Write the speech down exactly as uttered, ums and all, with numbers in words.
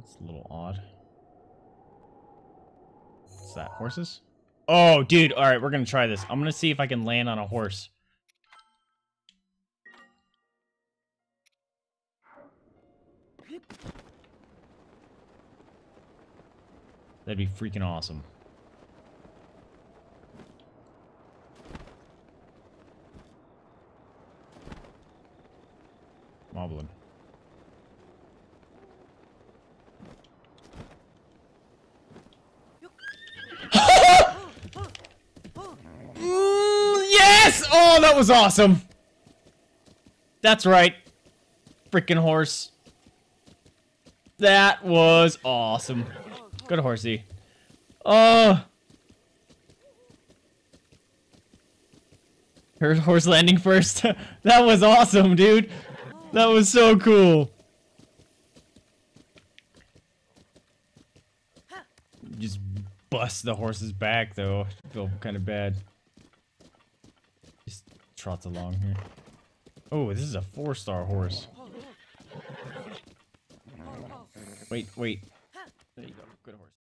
It's a little odd. What's that? Horses? Oh, dude. All right, we're going to try this. I'm going to see if I can land on a horse. That'd be freaking awesome. Wobbling. Mm, yes! Oh, that was awesome. That's right. Freaking horse. That was awesome. Good horsey. Oh. Her horse landing first. That was awesome, dude. That was so cool. Just bust the horse's back, though. I feel kind of bad. Just trots along here. Oh, this is a four-star horse. Wait, wait.